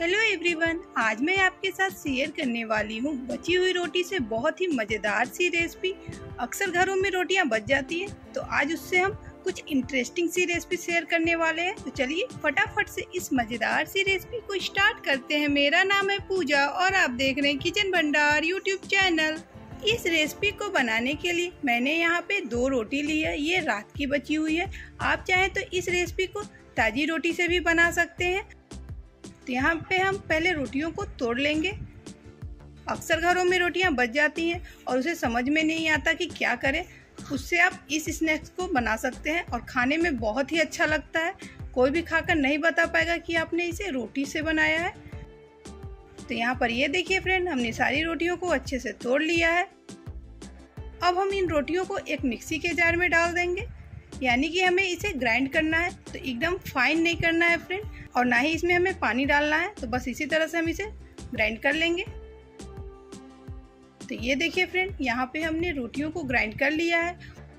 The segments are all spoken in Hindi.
हेलो एवरीवन, आज मैं आपके साथ शेयर करने वाली हूँ बची हुई रोटी से बहुत ही मज़ेदार सी रेसिपी। अक्सर घरों में रोटियाँ बच जाती हैं, तो आज उससे हम कुछ इंटरेस्टिंग सी रेसिपी शेयर करने वाले हैं। तो चलिए फटाफट से इस मज़ेदार सी रेसिपी को स्टार्ट करते हैं। मेरा नाम है पूजा और आप देख रहे हैं किचन भंडार यूट्यूब चैनल। इस रेसिपी को बनाने के लिए मैंने यहाँ पे 2 रोटी ली है, ये रात की बची हुई है। आप चाहें तो इस रेसिपी को ताज़ी रोटी से भी बना सकते हैं। तो यहाँ पे हम पहले रोटियों को तोड़ लेंगे। अक्सर घरों में रोटियां बच जाती हैं और उसे समझ में नहीं आता कि क्या करें। उससे आप इस स्नैक्स को बना सकते हैं और खाने में बहुत ही अच्छा लगता है। कोई भी खाकर नहीं बता पाएगा कि आपने इसे रोटी से बनाया है। तो यहाँ पर ये देखिए फ्रेंड, हमने सारी रोटियों को अच्छे से तोड़ लिया है। अब हम इन रोटियों को एक मिक्सी के जार में डाल देंगे, यानी कि हमें इसे ग्राइंड करना है। तो एकदम फाइन नहीं करना है फ्रेंड, और ना ही इसमें हमें पानी डालना है। तो बस इसी तरह से हम इसे ग्राइंड कर लेंगे। तो ये देखिए फ्रेंड, यहाँ पे हमने रोटियों को ग्राइंड कर लिया है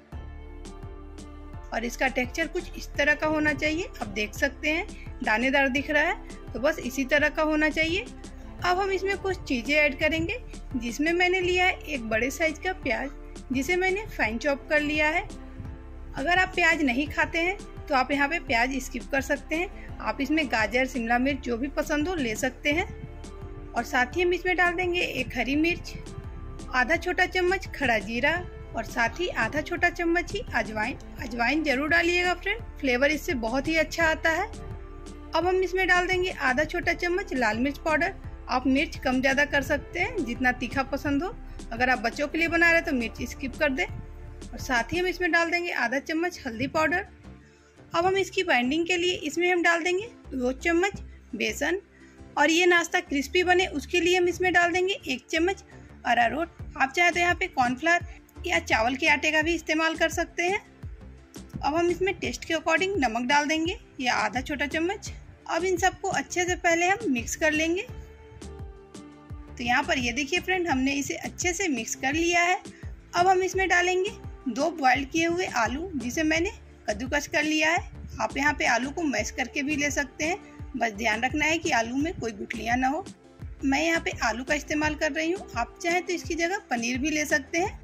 और इसका टेक्सचर कुछ इस तरह का होना चाहिए। आप देख सकते हैं दानेदार दिख रहा है, तो बस इसी तरह का होना चाहिए। अब हम इसमें कुछ चीज़ें ऐड करेंगे, जिसमें मैंने लिया है एक बड़े साइज का प्याज, जिसे मैंने फाइन चॉप कर लिया है। अगर आप प्याज नहीं खाते हैं तो आप यहाँ पे प्याज स्किप कर सकते हैं। आप इसमें गाजर, शिमला मिर्च जो भी पसंद हो ले सकते हैं। और साथ ही हम इसमें डाल देंगे एक हरी मिर्च, आधा छोटा चम्मच खड़ा जीरा और साथ ही आधा छोटा चम्मच ही अजवाइन। अजवाइन जरूर डालिएगा फ्रेंड, फ्लेवर इससे बहुत ही अच्छा आता है। अब हम इसमें डाल देंगे आधा छोटा चम्मच लाल मिर्च पाउडर। आप मिर्च कम ज़्यादा कर सकते हैं, जितना तीखा पसंद हो। अगर आप बच्चों के लिए बना रहे हैं तो मिर्च स्किप कर दें। और साथ ही हम इसमें डाल देंगे आधा चम्मच हल्दी पाउडर। अब हम इसकी बाइंडिंग के लिए इसमें हम डाल देंगे 2 चम्मच बेसन, और ये नाश्ता क्रिस्पी बने उसके लिए हम इसमें डाल देंगे 1 चम्मच अरारोट। आप चाहे तो यहाँ पे कॉर्नफ्लावर या चावल के आटे का भी इस्तेमाल कर सकते हैं। अब हम इसमें टेस्ट के अकॉर्डिंग नमक डाल देंगे, या आधा छोटा चम्मच। अब इन सबको अच्छे से पहले हम मिक्स कर लेंगे। तो यहाँ पर ये देखिए फ्रेंड, हमने इसे अच्छे से मिक्स कर लिया है। अब हम इसमें डालेंगे 2 बॉइल किए हुए आलू, जिसे मैंने कद्दूकस कर लिया है। आप यहाँ पे आलू को मैश करके भी ले सकते हैं, बस ध्यान रखना है कि आलू में कोई गुठलियाँ ना हो। मैं यहाँ पे आलू का इस्तेमाल कर रही हूँ, आप चाहें तो इसकी जगह पनीर भी ले सकते हैं।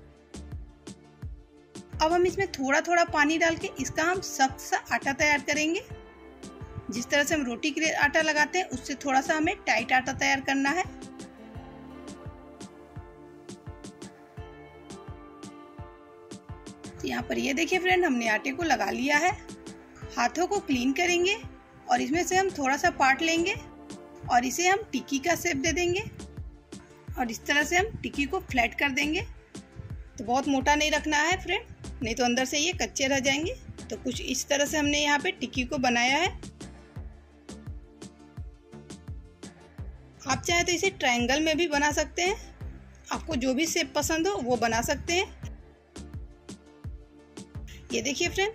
अब हम इसमें थोड़ा थोड़ा पानी डाल के इसका हम सख्त सा आटा तैयार करेंगे। जिस तरह से हम रोटी के लिए आटा लगाते हैं, उससे थोड़ा सा हमें टाइट आटा तैयार करना है। यहाँ पर ये देखिए फ्रेंड, हमने आटे को लगा लिया है। हाथों को क्लीन करेंगे और इसमें से हम थोड़ा सा पार्ट लेंगे और इसे हम टिक्की का शेप दे देंगे। और इस तरह से हम टिक्की को फ्लैट कर देंगे। तो बहुत मोटा नहीं रखना है फ्रेंड, नहीं तो अंदर से ये कच्चे रह जाएंगे। तो कुछ इस तरह से हमने यहाँ पे टिक्की को बनाया है। आप चाहे तो इसे ट्रायंगल में भी बना सकते हैं, आपको जो भी शेप पसंद हो वो बना सकते हैं। ये देखिए फ्रेंड,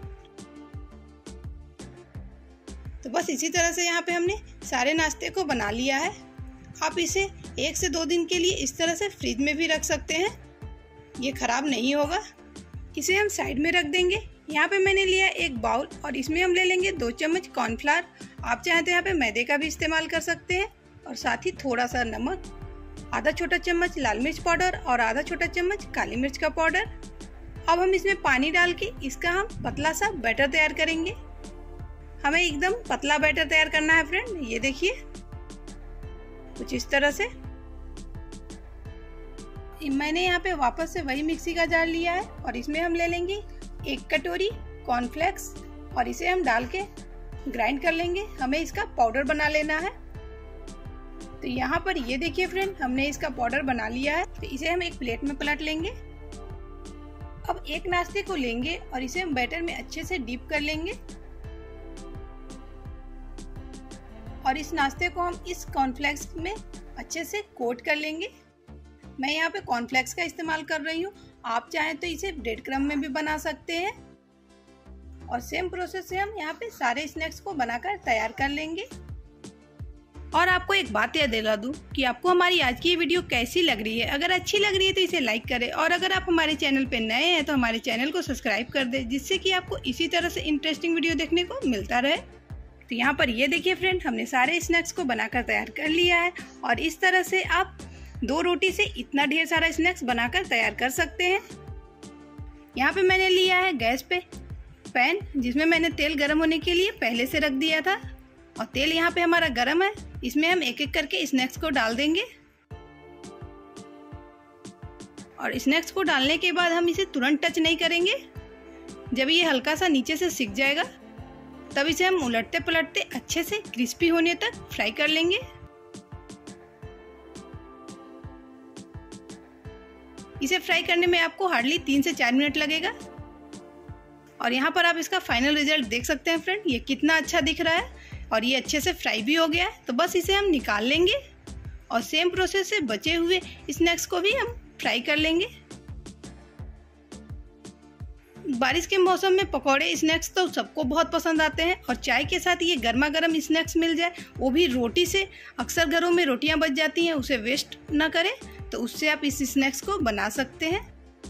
तो बस इसी तरह से यहाँ पे हमने सारे नाश्ते को बना लिया है। आप इसे 1 से 2 दिन के लिए इस तरह से फ्रिज में भी रख सकते हैं, ये खराब नहीं होगा। इसे हम साइड में रख देंगे। यहाँ पे मैंने लिया एक बाउल और इसमें हम ले लेंगे 2 चम्मच कॉर्नफ्लावर। आप चाहें तो यहाँ पे मैदे का भी इस्तेमाल कर सकते हैं। और साथ ही थोड़ा सा नमक, आधा छोटा चम्मच लाल मिर्च पाउडर और आधा छोटा चम्मच काली मिर्च का पाउडर। अब हम इसमें पानी डाल के इसका हम पतला सा बैटर तैयार करेंगे। हमें एकदम पतला बैटर तैयार करना है फ्रेंड। ये देखिए कुछ इस तरह से। मैंने यहाँ पे वापस से वही मिक्सी का जार लिया है और इसमें हम ले लेंगे 1 कटोरी कॉर्नफ्लेक्स और इसे हम डाल के ग्राइंड कर लेंगे। हमें इसका पाउडर बना लेना है। तो यहाँ पर ये देखिए फ्रेंड, हमने इसका पाउडर बना लिया है। तो इसे हम एक प्लेट में पलट लेंगे। अब एक नाश्ते को लेंगे और इसे हम बैटर में अच्छे से डीप कर लेंगे। और इस नाश्ते को हम इस कॉर्नफ्लेक्स में अच्छे से कोट कर लेंगे। मैं यहाँ पे कॉर्नफ्लेक्स का इस्तेमाल कर रही हूँ, आप चाहें तो इसे ब्रेड क्रम्ब में भी बना सकते हैं। और सेम प्रोसेस से हम यहाँ पे सारे स्नैक्स को बनाकर तैयार कर लेंगे। और आपको एक बात याद दिला दूं कि आपको हमारी आज की ये वीडियो कैसी लग रही है। अगर अच्छी लग रही है तो इसे लाइक करें, और अगर आप हमारे चैनल पे नए हैं तो हमारे चैनल को सब्सक्राइब कर दें, जिससे कि आपको इसी तरह से इंटरेस्टिंग वीडियो देखने को मिलता रहे। तो यहाँ पर ये देखिए फ्रेंड, हमने सारे स्नैक्स को बनाकर तैयार कर लिया है। और इस तरह से आप 2 रोटी से इतना ढेर सारा स्नैक्स बनाकर तैयार कर सकते हैं। यहाँ पे मैंने लिया है गैस पे पैन, जिसमें मैंने तेल गर्म होने के लिए पहले से रख दिया था। और तेल यहाँ पे हमारा गर्म है, इसमें हम एक एक करके स्नैक्स को डाल देंगे। और स्नैक्स को डालने के बाद हम इसे तुरंत टच नहीं करेंगे। जब ये हल्का सा नीचे से सिक जाएगा तब इसे हम उलटते पलटते अच्छे से क्रिस्पी होने तक फ्राई कर लेंगे। इसे फ्राई करने में आपको हार्डली 3 से 4 मिनट लगेगा। और यहाँ पर आप इसका फाइनल रिजल्ट देख सकते हैं फ्रेंड, ये कितना अच्छा दिख रहा है और ये अच्छे से फ्राई भी हो गया है। तो बस इसे हम निकाल लेंगे और सेम प्रोसेस से बचे हुए स्नैक्स को भी हम फ्राई कर लेंगे। बारिश के मौसम में पकौड़े स्नैक्स तो सबको बहुत पसंद आते हैं और चाय के साथ ये गर्मा गर्म स्नैक्स मिल जाए, वो भी रोटी से। अक्सर घरों में रोटियां बच जाती हैं, उसे वेस्ट ना करें, तो उससे आप इस स्नैक्स को बना सकते हैं।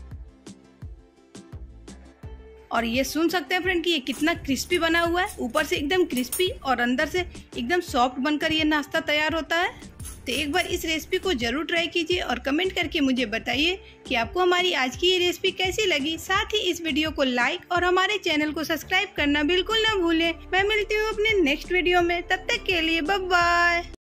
और ये सुन सकते हैं फ्रेंड कि ये कितना क्रिस्पी बना हुआ है, ऊपर से एकदम क्रिस्पी और अंदर से एकदम सॉफ्ट बनकर ये नाश्ता तैयार होता है। तो एक बार इस रेसिपी को जरूर ट्राई कीजिए और कमेंट करके मुझे बताइए कि आपको हमारी आज की ये रेसिपी कैसी लगी। साथ ही इस वीडियो को लाइक और हमारे चैनल को सब्सक्राइब करना बिल्कुल ना भूलें। मैं मिलती हूँ अपने नेक्स्ट वीडियो में, तब तक के लिए बाय बाय।